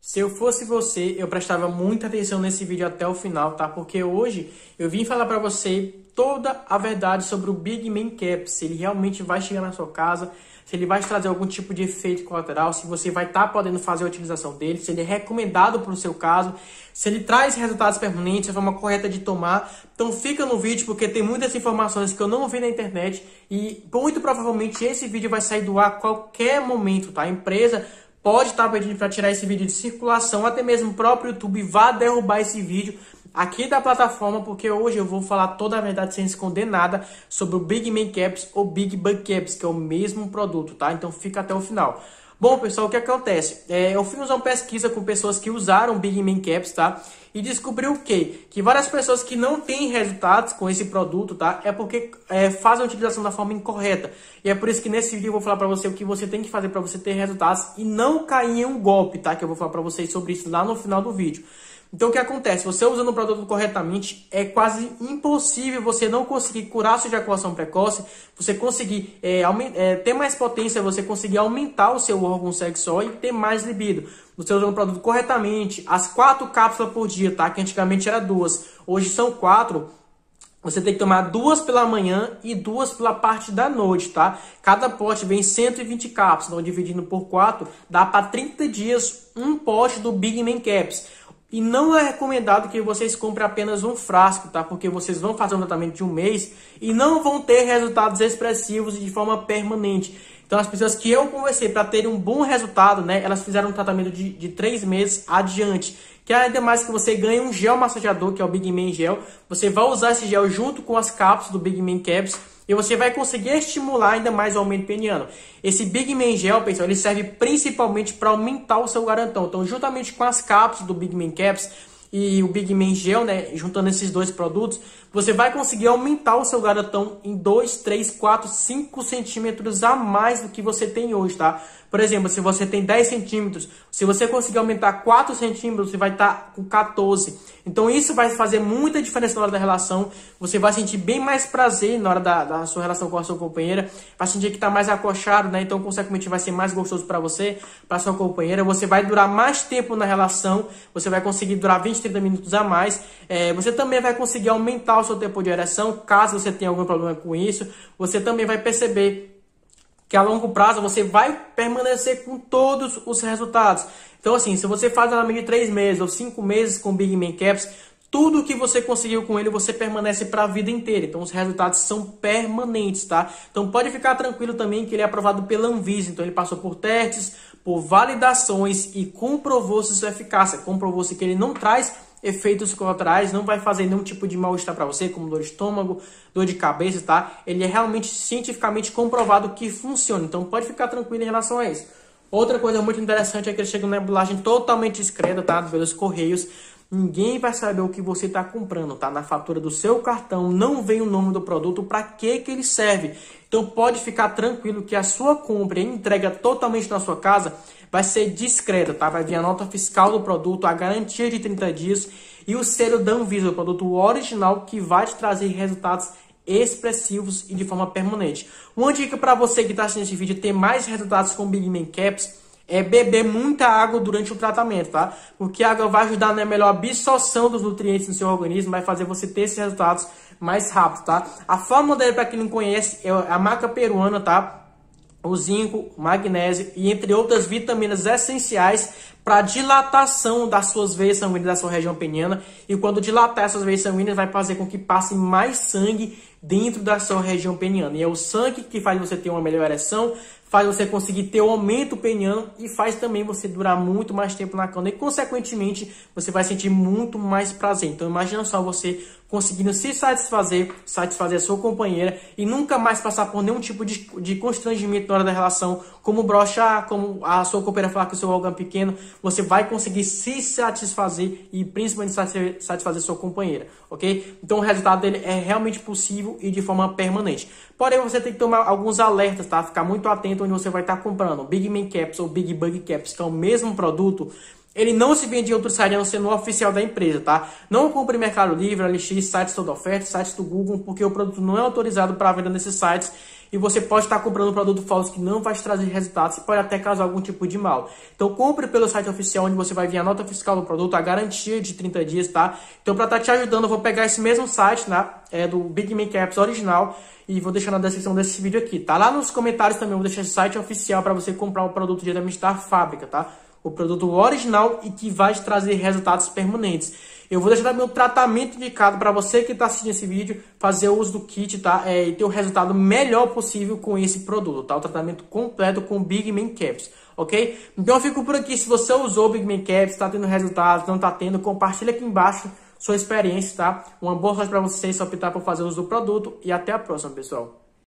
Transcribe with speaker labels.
Speaker 1: Se eu fosse você, eu prestava muita atenção nesse vídeo até o final, tá? Porque hoje eu vim falar pra você toda a verdade sobre o Big Man Cap, se ele realmente vai chegar na sua casa, se ele vai trazer algum tipo de efeito colateral, se você vai estar podendo fazer a utilização dele, se ele é recomendado para o seu caso, se ele traz resultados permanentes, a forma correta de tomar. Então fica no vídeo porque tem muitas informações que eu não vi na internet e muito provavelmente esse vídeo vai sair do ar a qualquer momento, tá? A empresa pode estar pedindo para tirar esse vídeo de circulação, até mesmo o próprio YouTube vai derrubar esse vídeo aqui da plataforma, porque hoje eu vou falar toda a verdade sem esconder nada sobre o Big Man Caps ou Big Bug Caps, que é o mesmo produto, tá? Então fica até o final. Bom, pessoal, o que acontece? Eu fiz uma pesquisa com pessoas que usaram Big Man Caps, tá? E descobri o quê? Que várias pessoas que não têm resultados com esse produto, tá? É porque fazem a utilização da forma incorreta. E é por isso que nesse vídeo eu vou falar pra você o que você tem que fazer pra você ter resultados e não cair em um golpe, tá? Que eu vou falar pra vocês sobre isso lá no final do vídeo. Então o que acontece? Você usando o produto corretamente, é quase impossível você não conseguir curar sua ejaculação precoce, você conseguir ter mais potência, você conseguir aumentar o seu órgão sexual e ter mais libido. Você usando o produto corretamente, as 4 cápsulas por dia, tá? Que antigamente era 2, hoje são 4. Você tem que tomar 2 pela manhã e 2 pela parte da noite, tá? Cada pote vem 120 cápsulas, então dividindo por 4, dá para 30 dias um pote do Big Man Caps. E não é recomendado que vocês comprem apenas um frasco, tá? Porque vocês vão fazer um tratamento de um mês e não vão ter resultados expressivos de forma permanente. Então as pessoas que eu conversei para terem um bom resultado, né? Elas fizeram um tratamento de 3 meses adiante. Que ainda mais que você ganha um gel massageador, que é o Big Man Gel. Você vai usar esse gel junto com as cápsulas do Big Man Caps. E você vai conseguir estimular ainda mais o aumento peniano. Esse Big Man Gel, pessoal, ele serve principalmente para aumentar o seu garantão. Então, juntamente com as cápsulas do Big Man Caps e o Big Man Gel, né, juntando esses dois produtos, você vai conseguir aumentar o seu garantão em 2, 3, 4, 5 centímetros a mais do que você tem hoje, tá? Por exemplo, se você tem 10 centímetros, se você conseguir aumentar 4 centímetros, você vai estar com 14. Então isso vai fazer muita diferença na hora da relação. Você vai sentir bem mais prazer na hora da sua relação com a sua companheira. Vai sentir que está mais acolchado, né? Então, consequentemente, vai ser mais gostoso para você, para sua companheira. Você vai durar mais tempo na relação. Você vai conseguir durar 20, 30 minutos a mais. Você também vai conseguir aumentar o seu tempo de ereção, caso você tenha algum problema com isso. Você também vai perceber que a longo prazo você vai permanecer com todos os resultados. Então assim, se você faz um de 3 meses ou 5 meses com Big Man Caps, tudo que você conseguiu com ele, você permanece para a vida inteira. Então os resultados são permanentes, tá? Então pode ficar tranquilo também que ele é aprovado pela Anvisa. Então ele passou por testes, por validações e comprovou-se sua eficácia. Comprovou-se que ele não traz efeitos colaterais, não vai fazer nenhum tipo de mal-estar para você, como dor de estômago, dor de cabeça, tá? Ele é realmente cientificamente comprovado que funciona, então pode ficar tranquilo em relação a isso. Outra coisa muito interessante é que ele chega numa embalagem totalmente discreta, tá? Pelos correios. Ninguém vai saber o que você está comprando, tá? Na fatura do seu cartão não vem o nome do produto, para que ele serve. Então pode ficar tranquilo que a sua compra e entrega totalmente na sua casa vai ser discreta, tá? Vai vir a nota fiscal do produto, a garantia de 30 dias e o selo da Anvisa, o produto original que vai te trazer resultados expressivos e de forma permanente. Uma dica para você que está assistindo esse vídeo ter mais resultados com Big Man Caps é beber muita água durante o tratamento, tá? Porque a água vai ajudar na melhor absorção dos nutrientes no seu organismo, vai fazer você ter esses resultados mais rápido, tá? A fórmula dele, para quem não conhece, é a marca peruana, tá? O zinco, o magnésio e entre outras vitaminas essenciais para dilatação das suas veias sanguíneas da sua região peniana. E quando dilatar essas veias sanguíneas vai fazer com que passe mais sangue dentro da sua região peniana. E é o sangue que faz você ter uma melhor ereção, faz você conseguir ter um aumento peniano e faz também você durar muito mais tempo na cama. E consequentemente você vai sentir muito mais prazer. Então imagina só você conseguindo se satisfazer a sua companheira e nunca mais passar por nenhum tipo de constrangimento na hora da relação, como broxar, como a sua companheira falar que o seu órgão é pequeno. Você vai conseguir se satisfazer e principalmente satisfazer sua companheira, ok? Então o resultado dele é realmente possível e de forma permanente. Porém, você tem que tomar alguns alertas, tá? Ficar muito atento onde você vai estar comprando. Big Man Caps ou Big Bug Caps, que é o mesmo produto, ele não se vende em outro site a não ser no oficial da empresa, tá? Não compre em Mercado Livre, LX, sites toda oferta, sites do Google, porque o produto não é autorizado para venda nesses sites. e você pode estar comprando um produto falso que não vai te trazer resultados e pode até causar algum tipo de mal. Então compre pelo site oficial, onde você vai ver a nota fiscal do produto, a garantia de 30 dias, tá? Então para estar te ajudando, eu vou pegar esse mesmo site, né, do Big Man Caps original, e vou deixar na descrição desse vídeo aqui, tá? Lá nos comentários também eu vou deixar esse site oficial para você comprar o produto diretamente da fábrica, tá? O produto original e que vai te trazer resultados permanentes. Eu vou deixar também um tratamento indicado para você que está assistindo esse vídeo, fazer o uso do kit, tá? E ter o resultado melhor possível com esse produto, tá? O tratamento completo com o Big Man Caps, ok? Então eu fico por aqui. Se você usou o Big Man Caps, está tendo resultados, não está tendo, compartilha aqui embaixo sua experiência, tá? Uma boa sorte para você se optar por fazer uso do produto e até a próxima, pessoal.